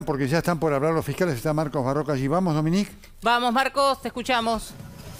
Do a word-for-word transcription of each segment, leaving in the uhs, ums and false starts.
Porque ya están por hablar los fiscales, está Marcos Barroca allí. ¿Vamos, Dominique? Vamos, Marcos, te escuchamos.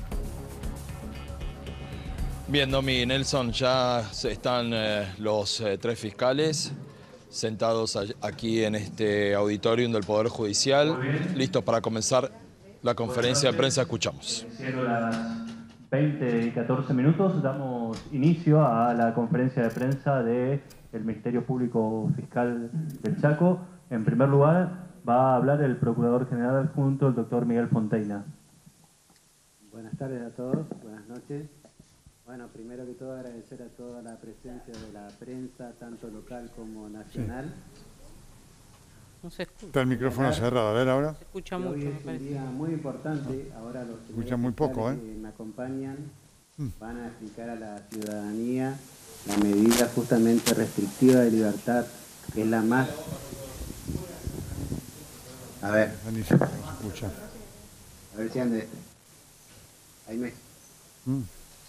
Bien, Domi, Nelson, ya están eh, los eh, tres fiscales sentados aquí en este auditorium del Poder Judicial, listos para comenzar la conferencia de prensa. Escuchamos. Siendo las veinte y catorce minutos, damos inicio a la conferencia de prensa del Ministerio Público Fiscal del Chaco. En primer lugar, va a hablar el Procurador General Adjunto, el doctor Miguel Fonteina. Buenas tardes a todos, buenas noches. Bueno, primero que todo agradecer a toda la presencia de la prensa, tanto local como nacional. Sí. No se escucha. Está el micrófono cerrado, a ver ahora. Se escucha Hoy mucho, me es un parece. día muy importante, ahora los Se escucha muy poco, ¿eh? que me acompañan Mm. van a explicar a la ciudadanía la medida justamente restrictiva de libertad, que es la más... A ver, Ni se escucha. a ver si ande. Ahí me... Mm.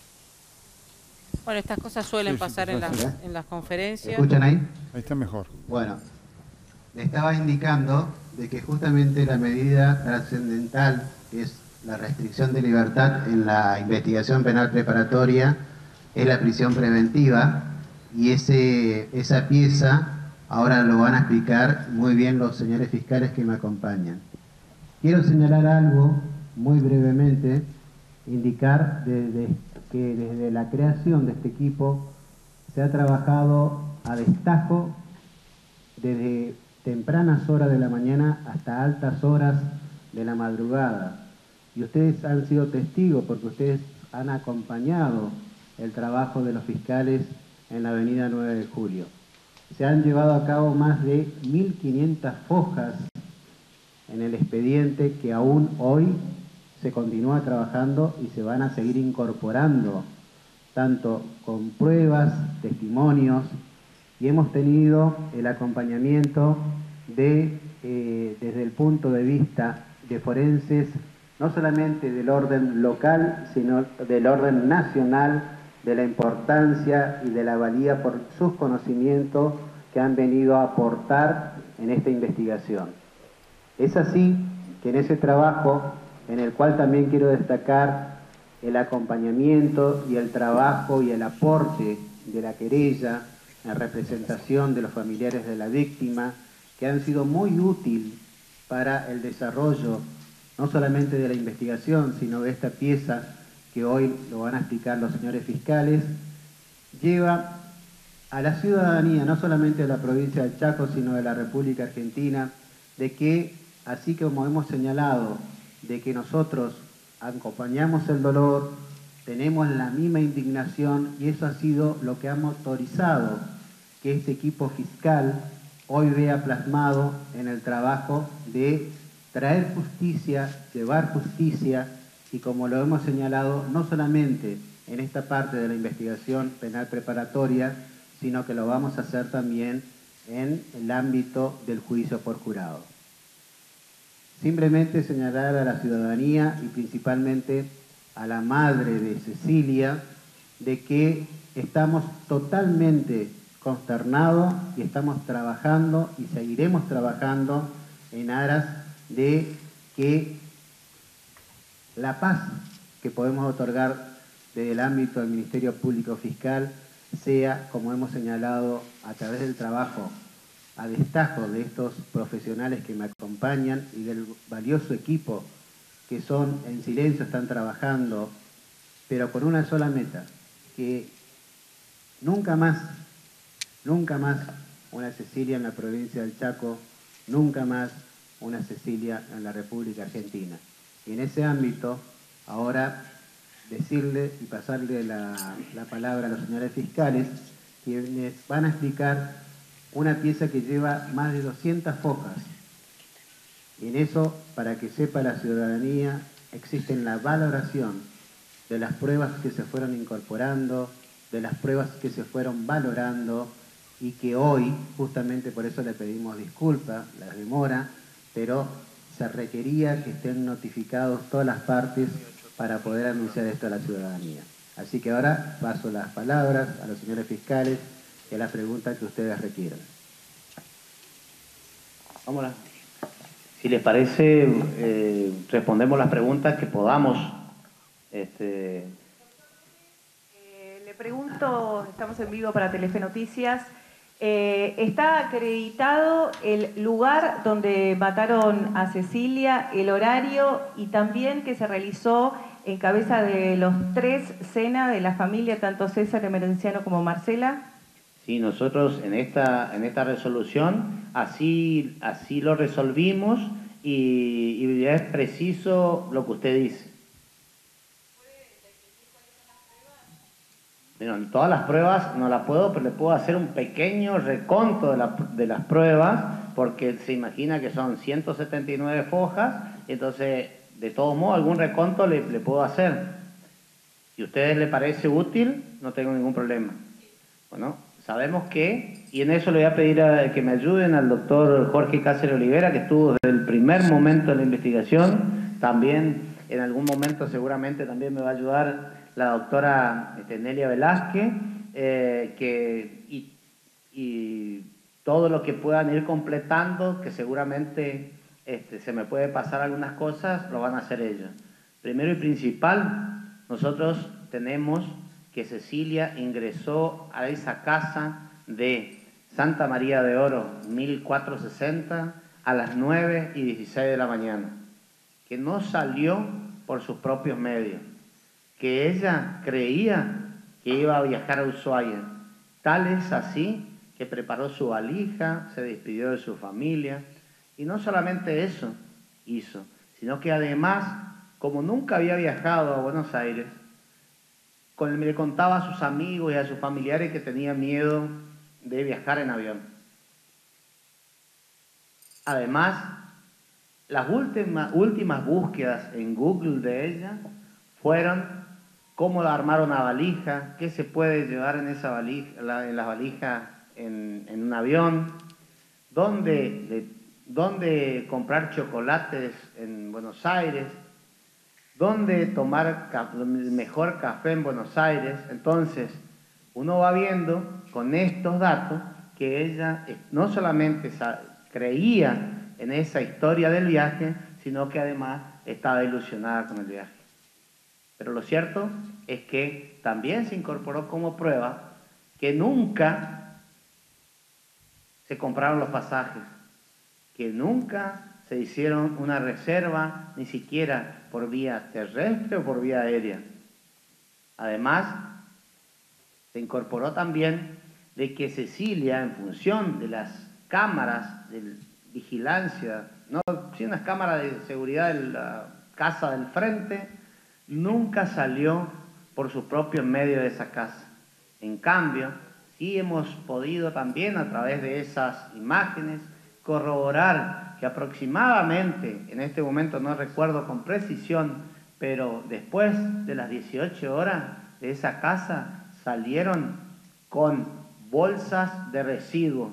Bueno, estas cosas suelen Sí, sí, pasar en pasa. las, en las conferencias. ¿Escuchan ahí? Ahí está mejor. Bueno, le estaba indicando de que justamente la medida trascendental, que es la restricción de libertad en la investigación penal preparatoria, es la prisión preventiva, y ese, esa pieza ahora lo van a explicar muy bien los señores fiscales que me acompañan. Quiero señalar algo muy brevemente, indicar de, de, que desde la creación de este equipo se ha trabajado a destajo desde tempranas horas de la mañana hasta altas horas de la madrugada. Y ustedes han sido testigos porque ustedes han acompañado el trabajo de los fiscales en la avenida nueve de julio. Se han llevado a cabo más de mil quinientas fojas en el expediente que aún hoy se continúa trabajando y se van a seguir incorporando, tanto con pruebas, testimonios, y hemos tenido el acompañamiento de, eh, desde el punto de vista de forenses, no solamente del orden local, sino del orden nacional, de la importancia y de la valía por sus conocimientos que han venido a aportar en esta investigación. Es así que en ese trabajo, en el cual también quiero destacar el acompañamiento y el trabajo y el aporte de la querella en representación de los familiares de la víctima, que han sido muy útil para el desarrollo no solamente de la investigación, sino de esta pieza que hoy lo van a explicar los señores fiscales, lleva a la ciudadanía, no solamente de la provincia del Chaco, sino de la República Argentina, de que, así como hemos señalado, de que nosotros acompañamos el dolor, tenemos la misma indignación, y eso ha sido lo que ha motorizado que este equipo fiscal hoy vea plasmado en el trabajo de traer justicia, llevar justicia, y como lo hemos señalado, no solamente en esta parte de la investigación penal preparatoria, sino que lo vamos a hacer también en el ámbito del juicio por jurado. Simplemente señalar a la ciudadanía y principalmente a la madre de Cecilia de que estamos totalmente consternados y estamos trabajando y seguiremos trabajando en aras de que la paz que podemos otorgar desde el ámbito del Ministerio Público Fiscal sea, como hemos señalado, a través del trabajo a destajo de estos profesionales que me acompañan y del valioso equipo que son en silencio, están trabajando, pero con una sola meta, que nunca más, nunca más una Cecilia en la provincia del Chaco, nunca más una Cecilia en la República Argentina. Y en ese ámbito, ahora decirle y pasarle la, la palabra a los señores fiscales, quienes van a explicar una pieza que lleva más de doscientas fojas. Y en eso, para que sepa la ciudadanía, existe la valoración de las pruebas que se fueron incorporando, de las pruebas que se fueron valorando, y que hoy, justamente por eso le pedimos disculpas, la demora, pero se requería que estén notificados todas las partes para poder anunciar esto a la ciudadanía. Así que ahora paso las palabras a los señores fiscales y a la pregunta que ustedes requieran. Vámonos. Si les parece, eh, respondemos las preguntas que podamos. Este... Eh, le pregunto, estamos en vivo para Telefe Noticias, eh, ¿está acreditado el lugar donde mataron a Cecilia, el horario y también que se realizó en cabeza de los tres cena de la familia, tanto César Emerenciano como Marcela? Sí, nosotros en esta, en esta resolución así, así lo resolvimos y, y es preciso lo que usted dice. Bueno, todas las pruebas no las puedo, pero le puedo hacer un pequeño reconto de, la, de las pruebas, porque se imagina que son ciento setenta y nueve fojas, entonces de todos modos algún reconto le, le puedo hacer. Si a ustedes les parece útil, no tengo ningún problema. Bueno, sabemos que, y en eso le voy a pedir a, que me ayuden al doctor Jorge Cáceres Olivera, que estuvo desde el primer momento de la investigación, también en algún momento seguramente también me va a ayudar la doctora este, Nelia Velázquez, eh, que, y, y todo lo que puedan ir completando, que seguramente este, se me puede pasar algunas cosas, lo van a hacer ellos. Primero y principal, nosotros tenemos que Cecilia ingresó a esa casa de Santa María de Oro, mil cuatrocientos sesenta, a las nueve y dieciséis de la mañana, que no salió por sus propios medios, que ella creía que iba a viajar a Ushuaia. Tal es así que preparó su valija, se despidió de su familia, y no solamente eso hizo, sino que además, como nunca había viajado a Buenos Aires, con, le contaba a sus amigos y a sus familiares que tenía miedo de viajar en avión. Además, las últimas, últimas búsquedas en Google de ella fueron cómo armar una valija, qué se puede llevar en esa valija, en las valijas en, en un avión, dónde, de, dónde comprar chocolates en Buenos Aires, dónde tomar el mejor café en Buenos Aires. Entonces, uno va viendo con estos datos que ella no solamente creía en esa historia del viaje, sino que además estaba ilusionada con el viaje. Pero lo cierto es que también se incorporó como prueba que nunca se compraron los pasajes, que nunca se hicieron una reserva, ni siquiera por vía terrestre o por vía aérea. Además, se incorporó también de que Cecilia, en función de las cámaras de vigilancia, no, sí, unas cámaras de seguridad de la casa del frente, nunca salió por sus propios medios de esa casa. En cambio, sí hemos podido también a través de esas imágenes corroborar que aproximadamente, en este momento no recuerdo con precisión, pero después de las dieciocho horas de esa casa salieron con bolsas de residuos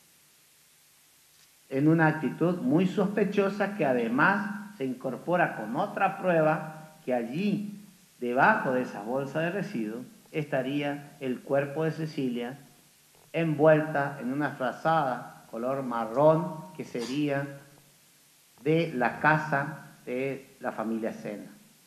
en una actitud muy sospechosa, que además se incorpora con otra prueba que allí, debajo de esa bolsa de residuos, estaría el cuerpo de Cecilia envuelta en una frazada color marrón que sería de la casa de la familia Sena.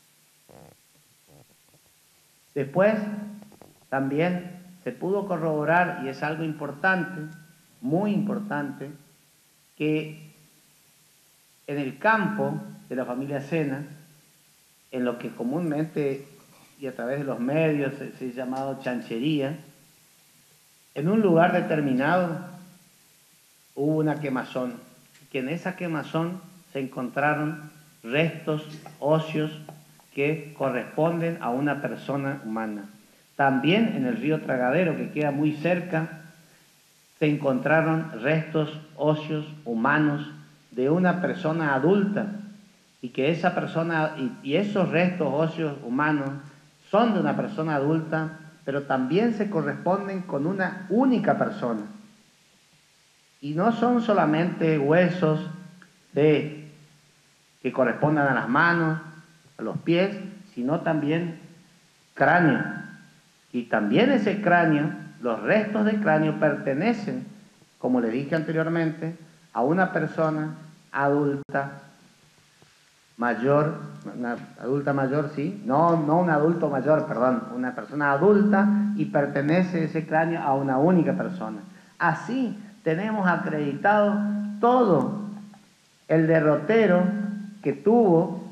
Después, también se pudo corroborar, y es algo importante, muy importante, que en el campo de la familia Sena, en lo que comúnmente y a través de los medios se, se ha llamado chanchería, en un lugar determinado hubo una quemazón, que en esa quemazón se encontraron restos óseos que corresponden a una persona humana. También en el río Tragadero, que queda muy cerca, se encontraron restos óseos humanos de una persona adulta, y que esa persona y, y esos restos óseos humanos son de una persona adulta, pero también se corresponden con una única persona. Y no son solamente huesos de, que correspondan a las manos, a los pies, sino también cráneo. Y también ese cráneo, los restos del cráneo pertenecen, como le dije anteriormente, a una persona adulta, mayor, una adulta mayor, sí, no, no un adulto mayor, perdón, una persona adulta y pertenece ese cráneo a una única persona. Así tenemos acreditado todo el derrotero que tuvo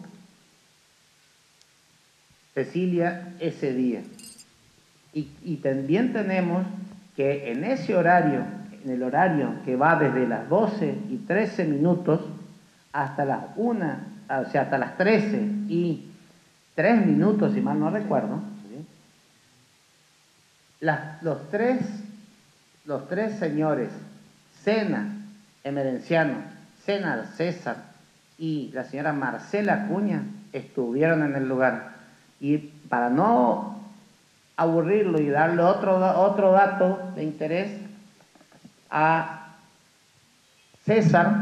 Cecilia ese día. Y, y también tenemos que en ese horario, en el horario que va desde las doce y trece minutos hasta las una, o sea, hasta las trece y tres minutos, si mal no recuerdo, ¿sí? Las, los, tres, los tres señores, Sena, Emerenciano, Sena César y la señora Marcela Acuña, estuvieron en el lugar. Y para no aburrirlo y darle otro, otro dato de interés a César,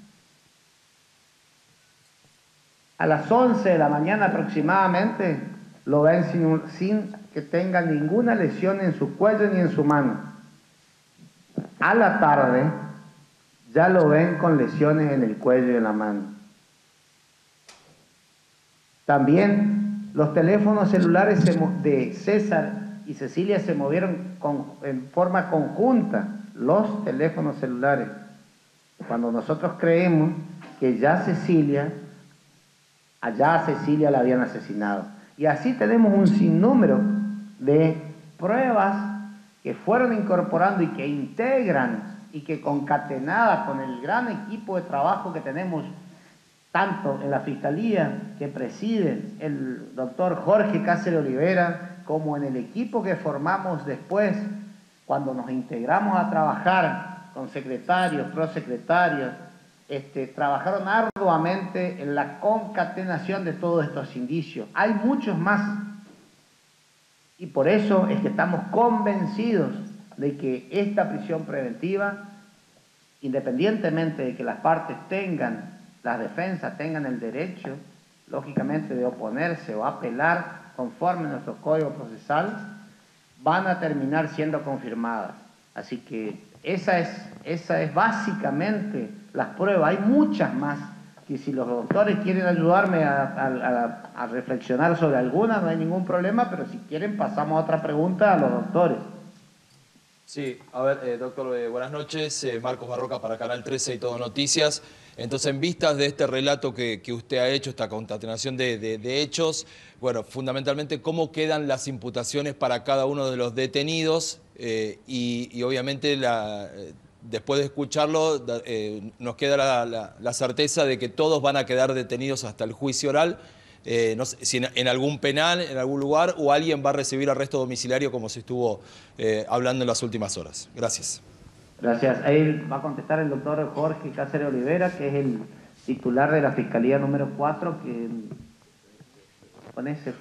a las once de la mañana aproximadamente lo ven sin, sin que tenga ninguna lesión en su cuello ni en su mano. A la tarde ya lo ven con lesiones en el cuello y en la mano. También los teléfonos celulares de César y Cecilia se movieron con, en forma conjunta, los teléfonos celulares, cuando nosotros creemos que ya Cecilia, allá a Cecilia la habían asesinado. Y así tenemos un sinnúmero de pruebas que fueron incorporando y que integran y que concatenadas con el gran equipo de trabajo que tenemos tanto en la Fiscalía que preside el doctor Jorge Cáceres Olivera, como en el equipo que formamos después, cuando nos integramos a trabajar con secretarios, prosecretarios, este, trabajaron arduamente en la concatenación de todos estos indicios. Hay muchos más. Y por eso es que estamos convencidos de que esta prisión preventiva, independientemente de que las partes tengan, las defensas tengan el derecho, lógicamente, de oponerse o apelar conforme a nuestro Código Procesal, van a terminar siendo confirmadas. Así que esa es, esa es básicamente las pruebas. Hay muchas más que si los doctores quieren ayudarme a, a, a, a reflexionar sobre algunas, no hay ningún problema, pero si quieren pasamos a otra pregunta a los doctores. Sí, a ver, eh, doctor, eh, buenas noches. Eh, Marcos Barroca para Canal trece y Todo Noticias. Entonces, en vistas de este relato que, que usted ha hecho, esta concatenación de, de, de hechos, bueno, fundamentalmente, ¿cómo quedan las imputaciones para cada uno de los detenidos? Eh, y, y obviamente, la, eh, después de escucharlo, eh, nos queda la, la, la certeza de que todos van a quedar detenidos hasta el juicio oral. Eh, no sé si en, en algún penal, en algún lugar, o alguien va a recibir arresto domiciliario como se estuvo eh, hablando en las últimas horas. Gracias. Gracias. Ahí va a contestar el doctor Jorge Cáceres Olivera, que es el titular de la Fiscalía número cuatro, que con ese...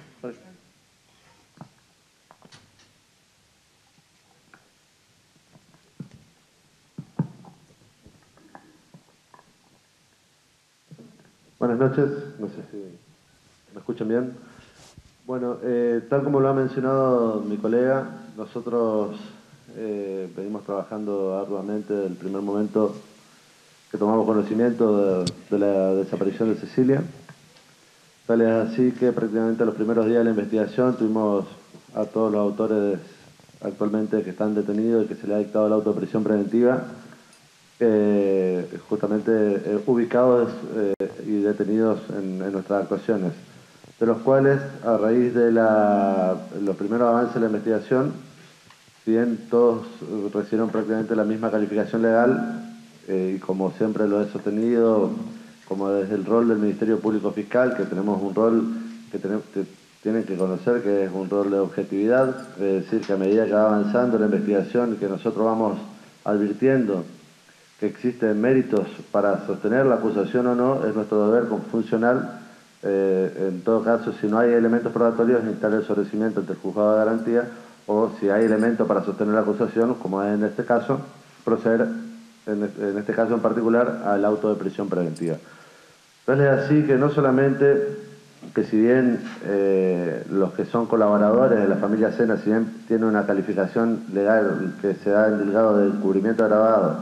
Buenas noches, no sé si me escuchan bien. Bueno, eh, tal como lo ha mencionado mi colega, nosotros eh, venimos trabajando arduamente desde el primer momento que tomamos conocimiento de, de la desaparición de Cecilia. Tal es así que prácticamente los primeros días de la investigación tuvimos a todos los autores actualmente que están detenidos y que se les ha dictado la auto de prisión preventiva, eh, justamente eh, ubicados eh, y detenidos en, en nuestras actuaciones, de los cuales, a raíz de la, los primeros avances de la investigación, si bien todos recibieron prácticamente la misma calificación legal, eh, y como siempre lo he sostenido, como desde el rol del Ministerio Público Fiscal, que tenemos un rol que, tenemos, que tienen que conocer, que es un rol de objetividad, es decir, que a medida que va avanzando la investigación y que nosotros vamos advirtiendo que existen méritos para sostener la acusación o no, es nuestro deber como funcional. Eh, en todo caso, si no hay elementos probatorios, instalar el sobrecimiento ante el juzgado de garantía, o si hay elementos para sostener la acusación, como es en este caso, proceder, en este, en este caso en particular, al auto de prisión preventiva. Entonces es así que no solamente que si bien eh, los que son colaboradores de la familia Sena, si bien tienen una calificación legal que se da en delgado de encubrimiento agravado,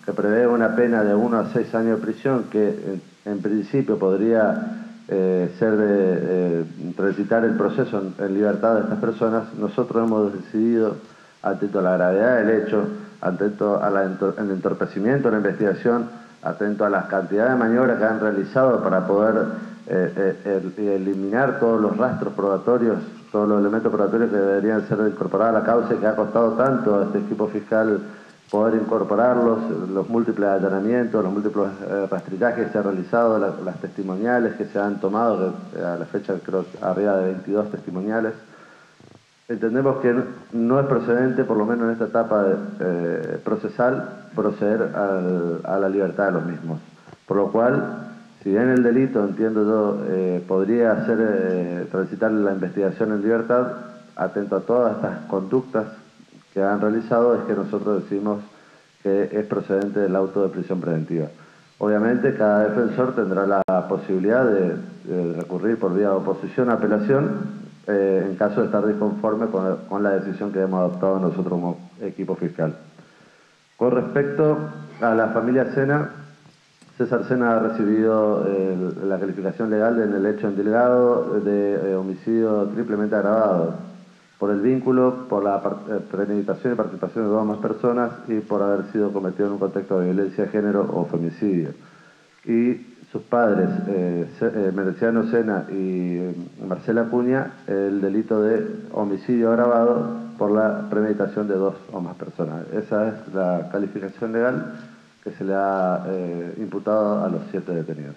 que prevé una pena de uno a seis años de prisión, que en, en principio podría eh, ser de eh, transitar el proceso en, en libertad de estas personas, nosotros hemos decidido, atento a la gravedad del hecho, atento al entorpecimiento de la investigación, atento a las cantidades de maniobras que han realizado para poder eh, eh, eliminar todos los rastros probatorios, todos los elementos probatorios que deberían ser incorporados a la causa y que ha costado tanto a este equipo fiscal poder incorporarlos, los múltiples allanamientos, los múltiples eh, rastrillajes que se han realizado, la, las testimoniales que se han tomado, que a la fecha creo arriba de veintidós testimoniales. Entendemos que no es procedente, por lo menos en esta etapa eh, procesal, proceder al, a la libertad de los mismos. Por lo cual, si bien el delito, entiendo yo, eh, podría hacer eh, transitar la investigación en libertad, atento a todas estas conductas que han realizado, es que nosotros decimos que es procedente del auto de prisión preventiva. Obviamente, cada defensor tendrá la posibilidad de, de recurrir por vía de oposición a apelación, Eh, en caso de estar disconforme con, con la decisión que hemos adoptado nosotros como equipo fiscal. Con respecto a la familia Sena, César Sena ha recibido eh, la calificación legal en el hecho en delegado de eh, homicidio triplemente agravado por el vínculo, por la eh, premeditación y participación de dos o más personas y por haber sido cometido en un contexto de violencia de género o femicidio. Y sus padres, eh, eh, Mereciano Sena y eh, Marcela Acuña, el delito de homicidio agravado por la premeditación de dos o más personas. Esa es la calificación legal que se le ha eh, imputado a los siete detenidos.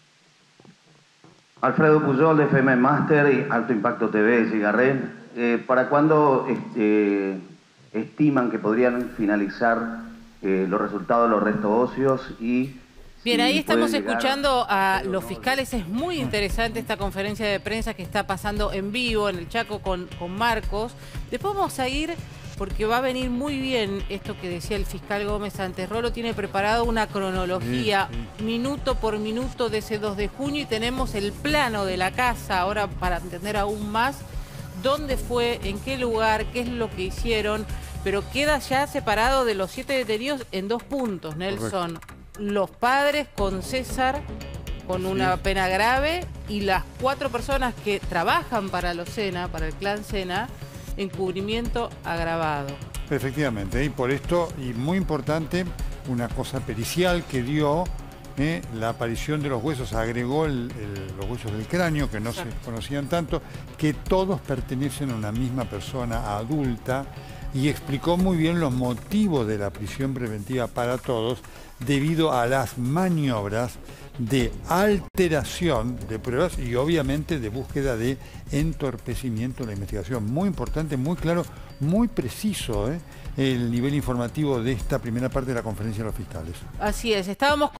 Alfredo Puyol, de F M Master y Alto Impacto T V, Cigarren. Eh, ¿Para cuándo este, estiman que podrían finalizar eh, los resultados de los restos óseos y... Bien, Sí, ahí estamos pueden llegar- escuchando a los fiscales. Es muy interesante esta conferencia de prensa que está pasando en vivo en el Chaco con, con Marcos. Después vamos a ir, porque va a venir muy bien esto que decía el fiscal Gómez antes. Rolo tiene preparado una cronología Sí, sí. minuto por minuto de ese dos de junio y tenemos el plano de la casa ahora para entender aún más dónde fue, en qué lugar, qué es lo que hicieron, pero queda ya separado de los siete detenidos en dos puntos, Nelson. Correcto. Los padres con César, con una pena grave, y las cuatro personas que trabajan para los Sena, para el clan Sena, encubrimiento agravado. Efectivamente, y por esto, y muy importante, una cosa pericial que dio, eh, la aparición de los huesos, agregó el, el, los huesos del cráneo, que no Exacto. se conocían tanto, que todos pertenecen a una misma persona adulta, y explicó muy bien los motivos de la prisión preventiva para todos, debido a las maniobras de alteración de pruebas y obviamente de búsqueda de entorpecimiento de la investigación. Muy importante, muy claro, muy preciso, ¿eh? el nivel informativo de esta primera parte de la conferencia de los fiscales. Así es, estábamos